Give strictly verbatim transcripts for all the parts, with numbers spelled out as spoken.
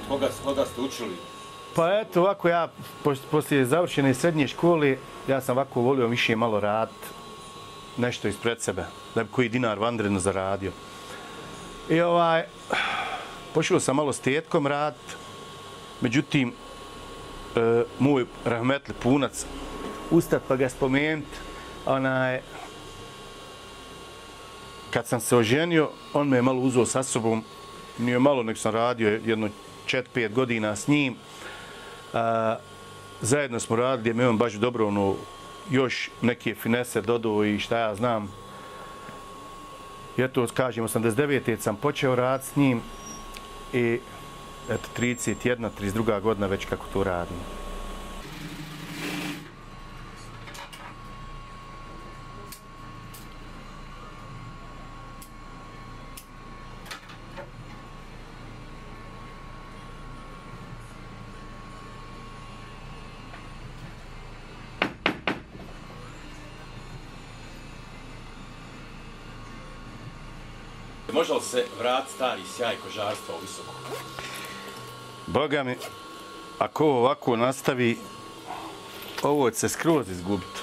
koga, koga ste učili? Pa eto, ovako ja, poslije završene srednje škole, ja sam ovako volio više malo raditi nešto ispred sebe, da bi koji dinar vanredno zaradio. I ovaj, pošao sam malo s tetkom raditi, međutim, e, moj rahmetli punac, ustat pa ga spomenut, onaj, kad sam se oženio, on me je malo uzeo sa sobom, nije malo, nek sam radio jedno četiri pet godina s njim. A, zajedno smo radili, gdje me on baš dobro, ono, još neke finese dodao i šta ja znam. I eto, kažem, osamdeset devete sam počeo raditi s njim i eto, trideset jedna, trideset druga godina već kako to radim. Može li se vratiti stari sjaj kožarstva u visoko? Boga mi, ako ovako nastavi, ovo će se skroz izgubiti.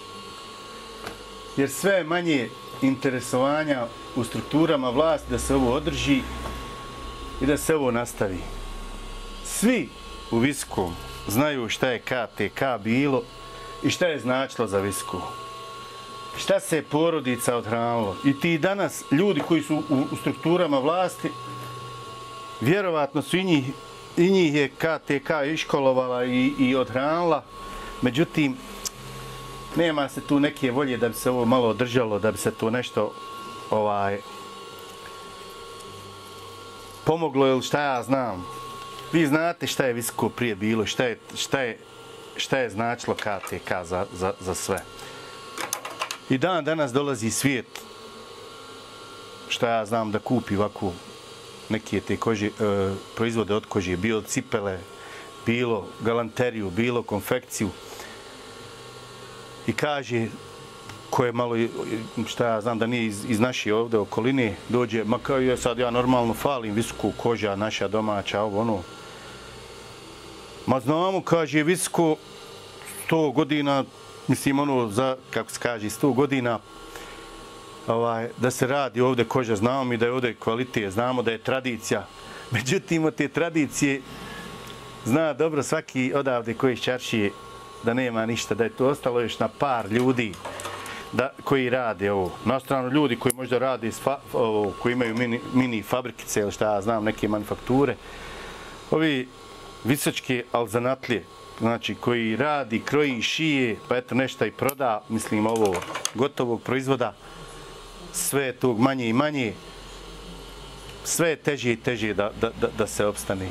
Jer sve je manje interesovanja u strukturama vlasti da se ovo održi i da se ovo nastavi. Svi u Visokom znaju šta je K T K bilo i šta je značilo za Visoko. Šta se je porodica odhranilo. I ti danas, ljudi koji su u, u strukturama vlasti, vjerovatno su i njih, i njih je K T K iškolovala i, i odhranila. Međutim, nema se tu neke volje da bi se ovo malo održalo, da bi se to nešto ovaj, pomoglo ili šta ja znam. Vi znate šta je Visoko prije bilo, šta je, šta je, šta je značilo K T K za, za, za sve. I dan danas dolazi svijet, šta ja znam, da kupi ovako neke te kože, e, proizvode od kože, bilo cipele, bilo galanteriju, bilo konfekciju. I kaže, ko je malo, šta ja znam, da nije iz, iz naše ovde okoline, dođe, ma kao je sad ja normalno falim Visoku koža, naša domaća, ovo ono. Ma znamo, kaže, Visoko sto godina, mislim, ono, za, kako se kaže, sto godina, ovaj, da se radi ovdje koža, znamo mi da je ovdje kvalitet, znamo da je tradicija. Međutim, od te tradicije zna dobro svaki odavde koji iz Čaršije da nema ništa, da je to ostalo još na par ljudi da, koji rade ovo. Na stranu ljudi koji možda rade, fa, ovo, koji imaju mini, mini fabrikice ili šta ja znam, neke manufakture. Ovi visočke alzanatlije, znači koji radi, kroji, šije, pa eto nešto i proda, mislim ovo gotovog proizvoda, sve je tog manje i manje, sve je teže i teže da, da, da, da se opstane.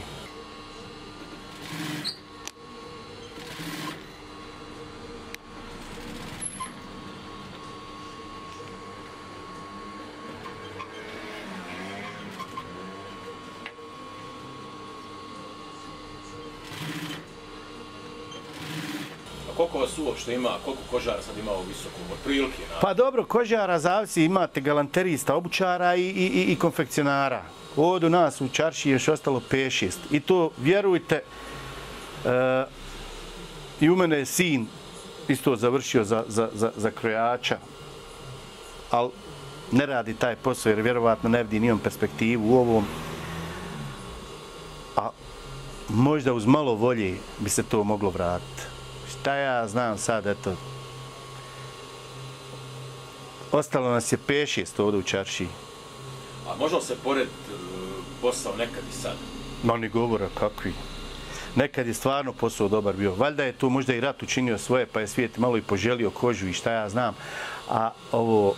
Koliko vas uopšte ima, koliko kožara sad ima u Visokom, od prilike? Na... Pa dobro, kožara zavisi, imate galanterista, obućara i, i, i konfekcionara. Ovdje u nas u Čaršiji još ostalo pet šest. I to, vjerujte, e, i u mene je sin isto završio za, za, za, za krojača, ali ne radi taj posao jer vjerovatno ne vidi nijom perspektivu u ovom. A možda uz malo volje bi se to moglo vratiti. Šta ja znam sad, eto, ostalo nas je pet šest ovdje u Čaršiji. A može li se pored uh, posao nekad i sad? Ma ni govora, kakvi. Nekad je stvarno posao dobar bio. Valjda je tu možda i rat učinio svoje, pa je svijet malo i poželio kožu i šta ja znam. A ovo...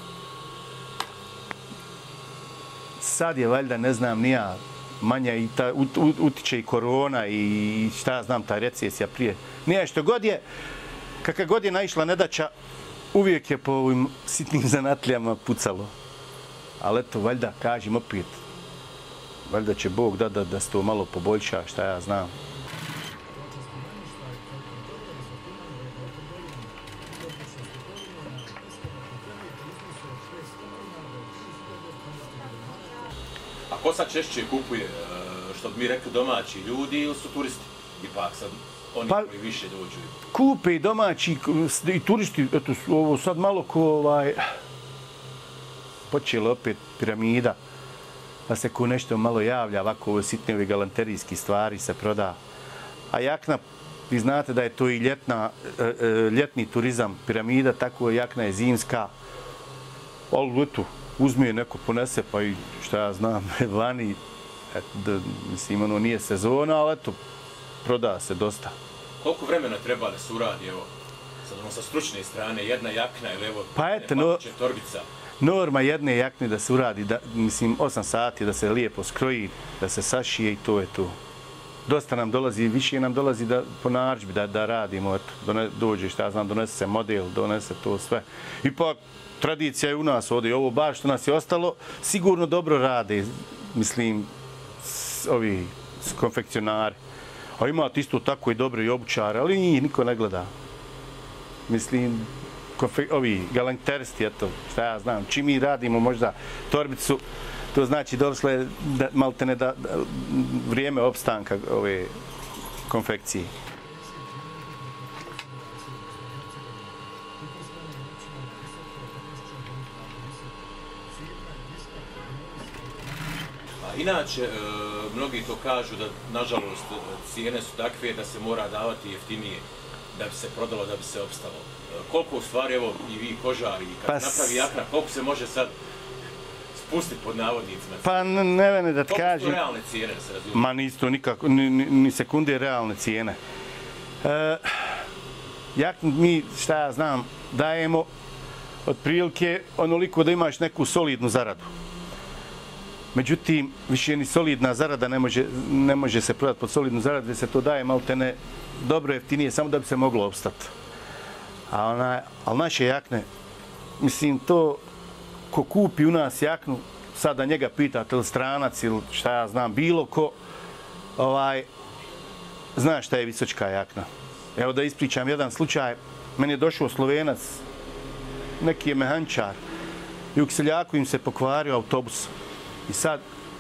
Sad je valjda, ne znam, nija manja i ta, ut, ut, utiče i korona i šta ja znam, ta recesija prije. Nije što god je, kakva god je naišla nedaća, uvijek je po ovim sitnim zanatlijama pucalo. Ali eto, valjda, kažem opet, valjda će Bog da, da, da se to malo poboljša, šta ja znam. A ko sad češće kupuje što bi mi rekli domaći ljudi ili su turisti? Ipak sad oni pa, koji više dođu. Kupe i domaći i turisti, eto, ovo sad malo ko ovaj, počela opet piramida, pa se ko nešto malo javlja, ovako ove sitne ove galanterijski stvari se proda. A jakna, vi znate da je to i ljetna, ljetni turizam piramida, tako jakna je zimska. Ali eto, uzme je neko ponese, pa i šta ja znam, vani, et, da, mislim, ono nije sezona, ali eto, proda se dosta. Koliko vremena treba da se uradi, evo, sad ono sa stručne strane, jedna jakna ili evo, pa eto, no, torbica? Norma jedne jakne da se uradi, da, mislim, osam sati da se lijepo skroji, da se sašije i to je to. Dosta nam dolazi, više nam dolazi da, po narudžbi da, da radimo, eto, done, dođe, šta ja znam, donese se model, donese to sve. Ipak, tradicija je u nas ovdje, ovo baš što nas je ostalo, sigurno dobro rade, mislim, s, ovi s konfekcionari. A imate isto tako i dobre i obućare, ali njih niko ne gleda. Mislim, konfe, ovi galanteristi, eto, šta ja znam, čim mi radimo možda torbicu, to znači došlo je da, maltene da, da, vrijeme opstanka ove konfekcije. Inače, mnogi to kažu da, nažalost, cijene su takve da se mora davati jeftinije da bi se prodalo, da bi se opstalo. Koliko u stvari, evo, i vi kožari, kad pa napravi jakna, koliko se može sad spustiti pod navodnicima? Pa ne vene da ti kažem... Koliko su realne cijene, da se razumije? Ma nisto nikako, ni, ni, ni sekunde realne cijene. E, jak mi, šta ja znam, dajemo otprilike onoliko da imaš neku solidnu zaradu. Međutim, više ni solidna zarada ne može, ne može se prodati pod solidnu zaradu, gdje se to daje maltene dobro jeftinije, samo da bi se moglo opstati. A ona, ali naše jakne, mislim, to ko kupi u nas jaknu, sad da njega pitate ili stranac ili šta ja znam, bilo ko, ovaj, zna šta je visočka jakna. Evo da ispričam jedan slučaj, meni je došao Slovenac, neki je mehančar, i u Kiseljaku im se pokvario autobus. I sad,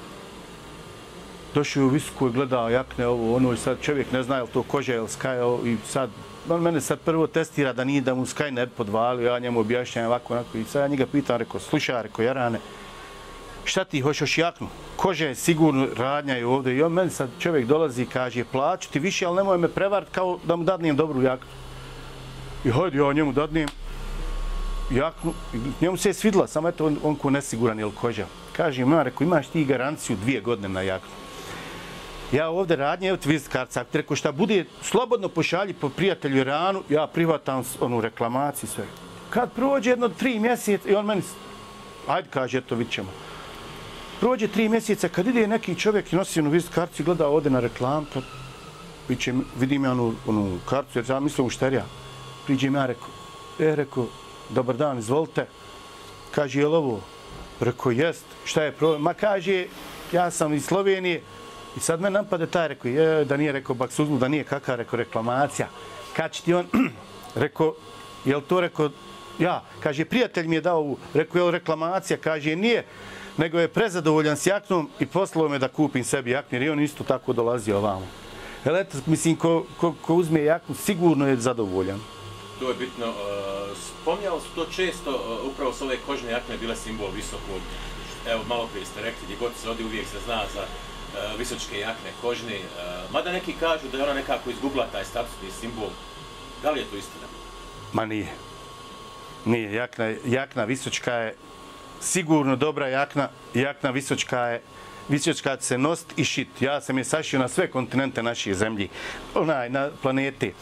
došao u Visoku i gledao jakne ovo, ono, i sad čovjek ne zna je li to koža ili skaj, i sad, on mene sad prvo testira da nije da mu skaj ne bi podvalio, ja njemu objašnjam ovako, onako, i sad ja njega pitam, rekao, slušaj, rekao, Jarane, šta ti hoćeš jaknu? Koža je sigurno, radnja je ovdje, i on meni sad čovjek dolazi i kaže, plaću ti više, ali nemoj me prevarit kao da mu dadnijem dobru jaknu. I hajde, ja njemu dadnijem jaknu, njemu se je svidla, samo eto, on, on ko nesiguran je li koža. Kaže, ima, rekao, imaš ti garanciju dvije godine na jaknu. Ja ovdje radnje, evo ti vizit kartica, ako ti rekao šta bude, slobodno pošalji po prijatelju Iranu, ja prihvatam onu reklamaciju sve. Kad prođe jedno tri mjeseca, i on meni, ajde, kaže, eto, vidit ćemo. Prođe tri mjeseca, kad ide neki čovjek i nosi onu vizit karticu i gleda ovdje na reklamu, pa vidim ja onu, onu karticu, jer ja mislim u šterija. Priđem ja, rekao, e, rekao, dobar dan, izvolite. Kaže, je li ovo? Rekao, jest, šta je problem? Ma kaže, ja sam iz Slovenije i sad me napade taj, rekao, je, da nije, rekao, baksuzlu, da nije kakva, rekao, reklamacija. Kad će ti on, rekao, je li to, rekao, ja, kaže, prijatelj mi je dao ovu, rekao, je li reklamacija? Kaže, nije, nego je prezadovoljan s jaknom i poslao me da kupim sebi jaknu, jer on isto tako dolazio ovamo. Jel, eto, mislim, ko, ko, ko uzme jaknu, sigurno je zadovoljan. To je bitno. Spomnjalo su to često, upravo s ove kožne jakne bile simbol visokog. Evo, malo prije ste rekli, gdje god se odi uvijek se zna za visočke jakne, kožne. Mada neki kažu da je ona nekako izgubila taj statusni simbol. Da li je to istina? Ma nije. Nije. Jakna, jakna visočka je sigurno dobra jakna. Jakna visočka je visočka se nost i šit. Ja sam je sašio na sve kontinente naše zemlji, onaj, na planeti.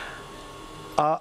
A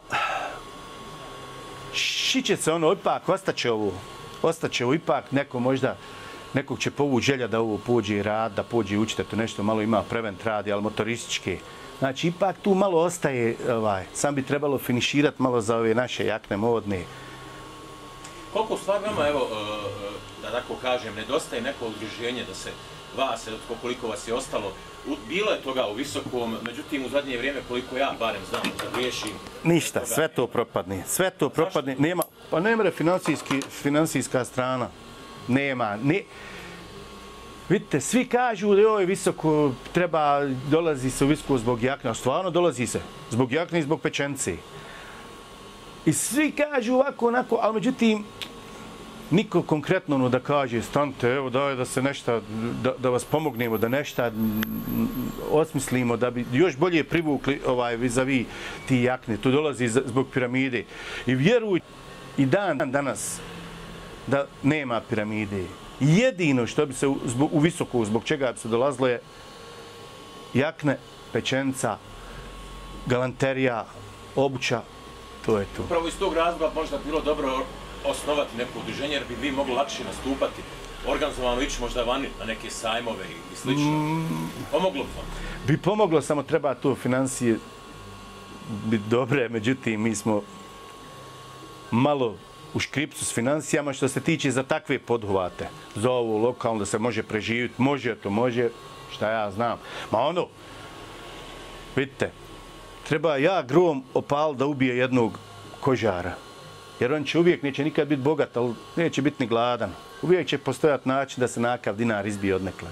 šiće se ono, ipak ostaće ovo, ostaće ovo, ipak neko možda, nekog će povući želja da ovo pođe i rad, da pođe i učite to nešto, malo ima prevent radi, ali motorističke. Znači, ipak tu malo ostaje, ovaj, sam bi trebalo finiširati malo za ove naše jakne modne. Koliko stvar nama, evo, da tako kažem, nedostaje neko udruženje da se vas, koliko vas je ostalo, bilo je toga u Visokom, međutim u zadnje vrijeme koliko ja barem znam da griješim. Ništa, sve to propadne, sve to propadne, nema, pa nema financijski, financijska strana, nema, ne. Vidite, svi kažu da joj visoko treba, dolazi se u visoko zbog jakne, a stvarno dolazi se zbog jakne i zbog pečence. I svi kažu ovako, onako, ali međutim, niko konkretno ono da kaže, stanite, evo daj da se nešto, da, da vas pomognemo, da nešto osmislimo, da bi još bolje privukli ovaj vis-a-vis ti jakne. Tu dolazi zbog piramide. I vjeruj, i dan danas, da nema piramide. Jedino što bi se u, zbog, u visoku, zbog čega bi se dolazilo je jakne, pečenca, galanterija, obuća, to je to. Upravo iz tog razloga možda bilo dobro osnovati neko udruženje jer bi vi mogli lakše nastupati, organizovano ići možda vani na neke sajmove i slično. Mm. Pomoglo bi vam? Bi pomoglo, samo treba to financije biti dobre, međutim mi smo malo u škripcu s financijama što se tiče za takve poduhvate. Za ovo lokalno da se može preživjeti, može to, može, šta ja znam. Ma ono, vidite, treba ja grom opal da ubije jednog kožara. Jer on će uvijek, neće nikad biti bogat, ali neće biti ni gladan. Uvijek će postojati način da se nakav dinar izbije odnekle.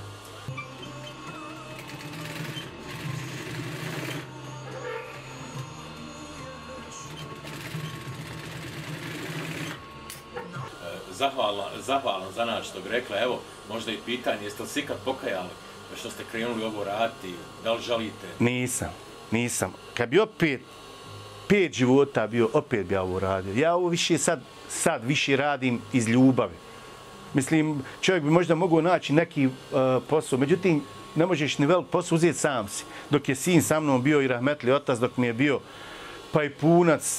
Zahvalan, zahvalan za nas što bi rekla, evo, možda i pitanje, jeste li se ikad pokajali što ste krenuli ovo raditi, da li žalite? Nisam, nisam. Kad bi opet pet života bio, opet bi ja ovo radio. Ja ovo više sad, sad više radim iz ljubavi. Mislim, čovjek bi možda mogao naći neki uh, posao, međutim, ne možeš ni velik posao uzeti sam si. Dok je sin sa mnom bio i rahmetli otac, dok mi je bio pa i punac,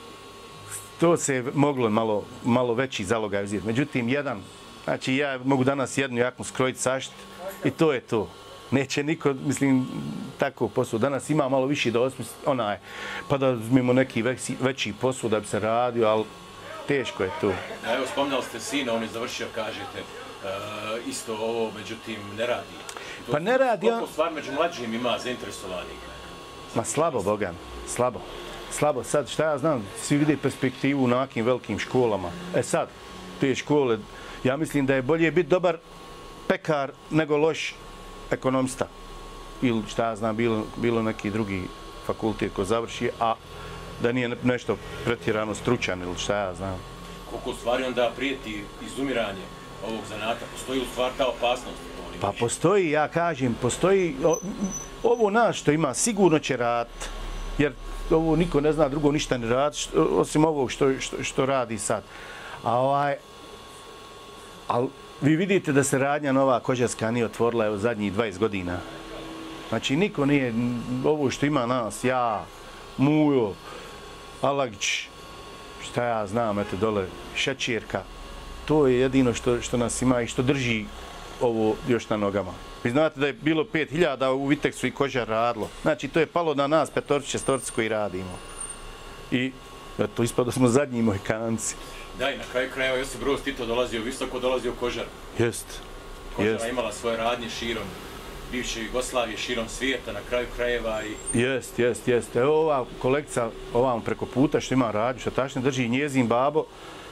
to se moglo malo, malo veći zalogaj uzeti. Međutim, jedan, znači ja mogu danas jednu jaknu skrojiti, sašti i to je to. Neće niko, mislim, tako posao. Danas ima malo više da osmisli, onaj, pa da uzmemo neki veći, veći posao da bi se radio, ali teško je to. Evo, spomnali ste sina, on je završio, kažete, uh, isto ovo, međutim, ne radi. To, pa ne radi. Koliko stvar među mlađim ima zainteresovanih? Ma slabo, Bogan, slabo. Slabo. Sad, šta ja znam, svi vide perspektivu na nekim velikim školama. E sad, te škole, ja mislim da je bolje biti dobar pekar nego loš ekonomista. Ili šta ja znam, bilo, bilo neki drugi fakultet ko završi, a da nije nešto pretjerano stručan ili šta ja znam. Koliko stvari onda prijeti izumiranje ovog zanata? Postoji u stvari ta opasnost? Pa postoji, ja kažem, postoji, ovo nas što ima, sigurno će raditi, jer ovo niko ne zna drugo ništa ne radi, osim ovog što, što, što radi sad. A ovaj, ali vi vidite da se radnja nova kožarska nije otvorila evo zadnjih dvadeset godina. Znači niko nije, ovo što ima nas, ja, Mujo, Alagić, šta ja znam, eto dole, Šećerka, to je jedino što, što nas ima i što drži ovo još na nogama. Vi znate da je bilo pet hiljada u Viteksu i kožar radilo. Znači to je palo na nas petorci, šestorci koji radimo. I eto, ispado smo zadnji Mohikanci. Da, i na kraju krajeva Josip Broz Tito dolazio visoko, dolazio u Kožar. Jest. Kožara jest. Imala svoje radnje širom bivše Jugoslavije, širom svijeta, na kraju krajeva i... Jest, jest, jest. Evo ova kolekcija ovam preko puta što ima radnju, što tačno drži njezin babo.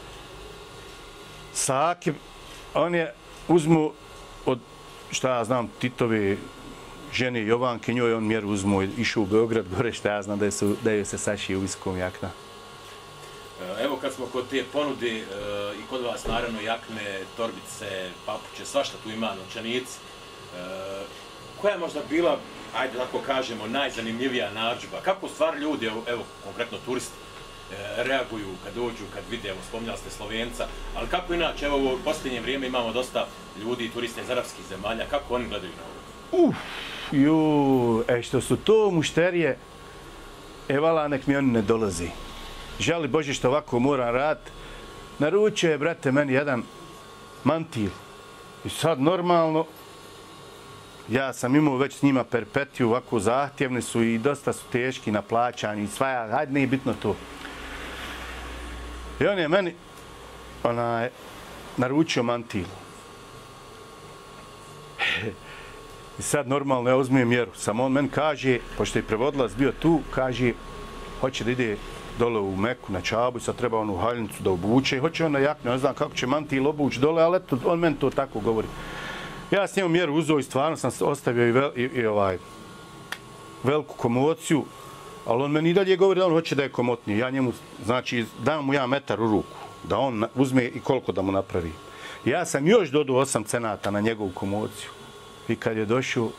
Sake, on je uzmu od, šta ja znam, Titove žene Jovanke, njoj on mjeru uzmu i išao u Beograd gore, šta ja znam da je, su, da je se sašio u viskom jakna. Evo kad smo kod te ponude e, i kod vas naravno jakne, torbice, papuče, svašta tu ima, novčanici. E, koja je možda bila, ajde tako kažemo, najzanimljivija narudžba? Kako u stvari ljudi, evo, evo konkretno turisti, e, reaguju kad dođu, kad vide, evo spominjali ste Slovenca, ali kako inače, evo u posljednje vrijeme imamo dosta ljudi i turista iz arapskih zemalja, kako oni gledaju na ovo? Uf, ju, e što su to mušterije, evala nek mi oni ne dolazi. Žali Bože što ovako moram raditi. Naručio je, brate, meni jedan mantil. I sad normalno, ja sam imao već s njima perpetiju, ovako zahtjevni su i dosta su teški na plaćanju i svaja, hajde nije bitno to. I on je meni onaj, naručio mantil. I sad normalno ja uzmijem mjeru. Samo on meni kaže, pošto je prevodilac bio tu, kaže, hoće da ide dole u Meku, na Čabu, sad treba onu haljnicu da obuče. Hoće on na jakne, ne znam kako će mantil obući dole, ali eto, on meni to tako govori. Ja s njemu mjeru uzeo i stvarno sam ostavio i, vel, i, i ovaj, veliku komociju, ali on meni i dalje govori da on hoće da je komotniji. Ja njemu, znači, dam mu ja metar u ruku, da on uzme i koliko da mu napravi. Ja sam još dodao osam cenata na njegovu komociju. I kad je došao,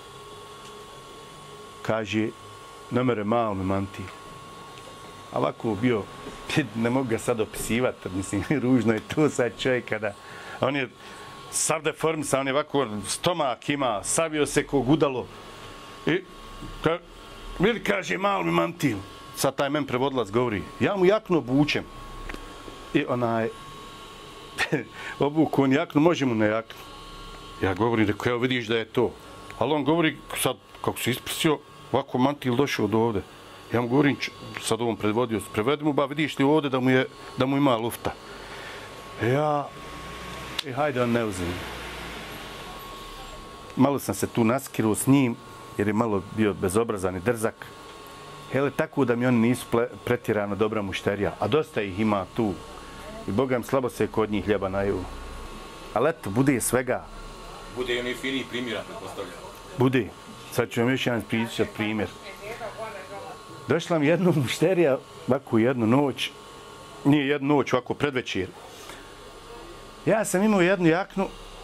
kaže, ne mere malo me manti. A ovako bio, ne mogu ga sad opisivati, mislim, ružno je to sad čovjek kada, on je sav deformisan, on je ovako, stomak ima, savio se ko gudalo. I, ka, vidi, kaže, malo mi mantil. Sad taj men prevodlac govori, ja mu jaknu obučem. I onaj, obuku on jaknu, može mu na jaknu. Ja govorim, rekao, evo vidiš da je to. Ali on govori, sad, kako se isprsio, ovako mantil došao do ovde. Ja mu govorim, sad ovom predvodio, prevedi mu, ba vidiš li ovde da mu, je, da mu ima lufta. Ja, i hajde on ne uzim. Malo sam se tu naskirao s njim, jer je malo bio bezobrazan i drzak. Hele, tako da mi oni nisu pretjerano dobra mušterija, a dosta ih ima tu. I Bogam, slabo se kod njih hljeba naju. Ali eto, bude svega. Bude i oni finiji primjera, pretpostavljamo. Bude. Sad ću vam još jedan pričati primjer. Došla mi jedna mušterija, ovako jednu noć, nije jednu noć, ovako predvečer. Ja sam imao jednu jaknu,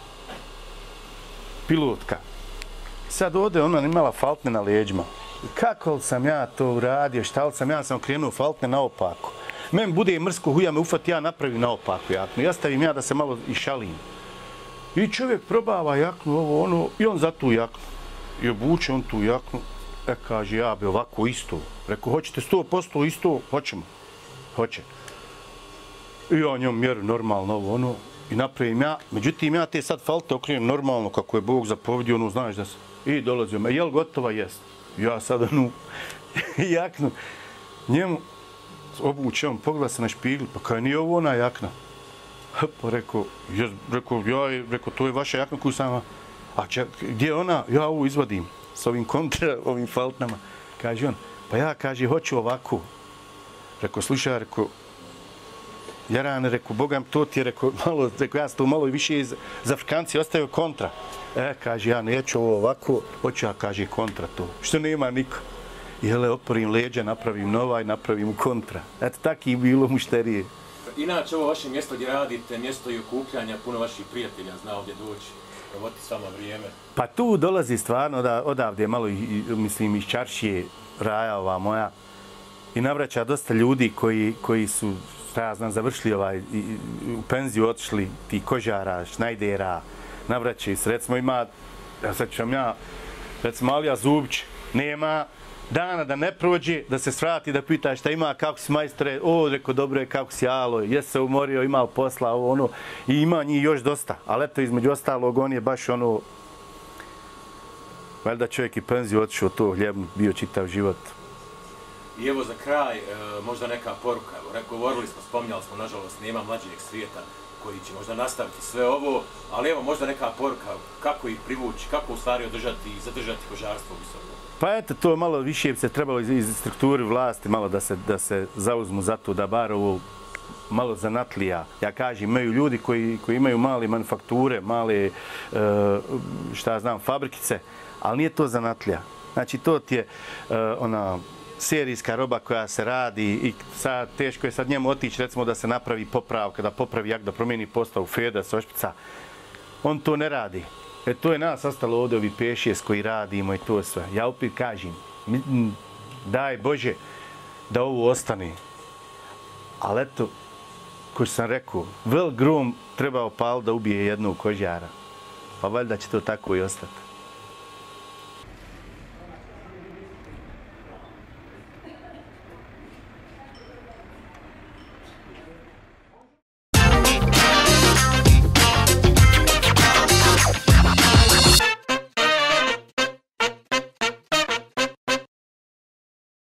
pilotka. Sad ovdje ona imala faltne na leđima. Kako sam ja to uradio, šta li sam, ja sam okrenuo faltne naopako. Men bude mrsko huja me ufati, ja napravim naopako jaknu. Ja stavim ja da se malo i šalim. I čovjek probava jaknu, ovo, ono, i on za tu jaknu. I obuče on tu jaknu. E, kaže, ja bi ovako isto. Rekao, hoćete sto posto isto? Hoćemo. Hoće. I ja njom mjeru normalno ovo, ono, i napravim ja. Međutim, ja te sad falte okrenem normalno, kako je Bog zapovedio, ono, znaš da se... I dolazio me, jel gotova? Jest. Ja sad, onu, jaknu, njemu obuče, on pogleda se na špigl, pa kaj nije ovo ona jakna? Pa rekao, jes, rekao, ja, rekao, to je vaša jakna koju sam... A čak, gdje je ona? Ja ovu izvadim s ovim kontra, ovim faltnama. Kaže on, pa ja, kaže, hoću ovako. Rekao, slušaj, rekao, Jarane, rekao, Bogam, to ti je, rekao, malo, rekao, ja sam to malo i više iz Afrikanci ostavio kontra. E, kaže, ja neću ovo ovako, hoću ja, kaže, kontra to. Što nema niko. I hele, otporim leđa, napravim nova i napravim kontra. Eto, tako i bilo mušterije. Inače, ovo vaše mjesto gdje radite, mjesto i okupljanja, puno vaših prijatelja zna ovdje doći. Provoti s vama vrijeme. Pa tu dolazi stvarno da odavde malo, i, mislim, iz Čaršije, raja ova moja, i navraća dosta ljudi koji, koji su, šta ja znam, završili ovaj, i, u penziju otišli, ti kožara, šnajdera, navraćaju se. Recimo ima, ja sad ću vam ja, recimo Alija Zubić, nema dana da ne prođe, da se svrati, da pita šta ima, kako si majstore, o, reko, dobro je, kako si alo, jes se umorio, imao posla, ovo, ono, i ima njih još dosta, ali eto, između ostalog, on je baš ono, valjda čovjek i penziju otišao to hljebnu, bio čitav život. I evo za kraj, možda neka poruka, evo, govorili smo, spominjali smo, nažalost, nema mlađeg svijeta koji će možda nastaviti sve ovo, ali evo možda neka poruka, kako ih privući, kako u stvari održati i zadržati kožarstvo visoko. Pa eto, to malo više bi se trebalo iz, iz strukture vlasti malo da se, da se zauzmu za to, da bar ovo malo zanatlija. Ja kažem, imaju ljudi koji, koji imaju male manufakture, male, šta ja znam, fabrikice, ali nije to zanatlija. Znači, to ti je ona serijska roba koja se radi i sad teško je sad njemu otići, recimo da se napravi popravka, da popravi jak, da promijeni postavu Feda, Sošpica. On to ne radi. E, to je nas ostalo ovdje, ovi pešijes koji radimo i to sve. Ja opet kažem, daj Bože da ovo ostane. Ali eto, ko sam rekao, velik grom treba opal da ubije jednog kožara. Pa valjda će to tako i ostati.